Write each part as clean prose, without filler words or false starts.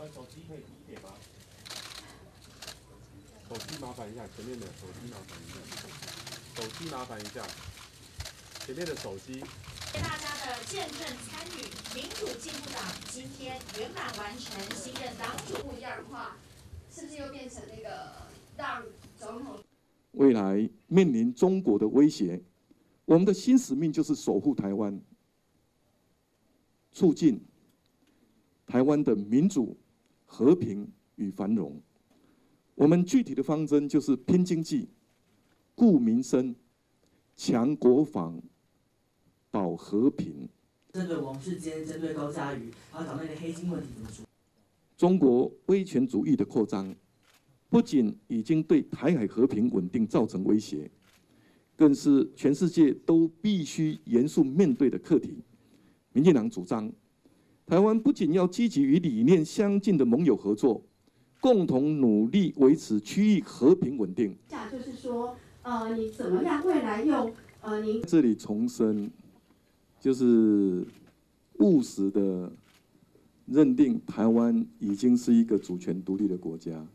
手机可以低一点吗？手机麻烦一下，前面的手机麻烦一下，手机麻烦一下，前面的手机。 谢谢大家的见证参与，民主进步党今天圆满完成新任党主。 不一样的话，是不是又变成那个让总统？ 未来面临中国的威胁，我们的新使命就是守护台湾，促进台湾的民主、和平与繁荣。我们具体的方针就是拼经济、顾民生、强国防、保和平。 针对王世坚、针对高嘉瑜，还有岛内的黑金问题怎么处理？ 中国威权主义的扩张，不仅已经对台海和平稳定造成威胁，更是全世界都必须严肃面对的课题。民进党主张，台湾不仅要积极与理念相近的盟友合作，共同努力维持区域和平稳定。 就是说，你怎么样未来用您这里重申，就是务实的认定台湾已经是一个主权独立的国家，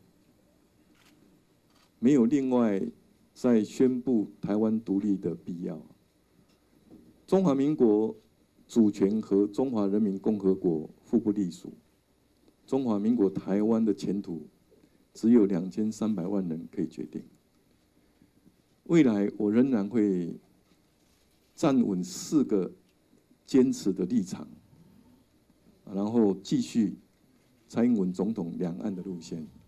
没有另外再宣布台湾独立的必要。中华民国主权和中华人民共和国互不隶属。中华民国台湾的前途只有2300万人可以决定。未来我仍然会站稳4个坚持的立场，然后继续蔡英文总统两岸的路线。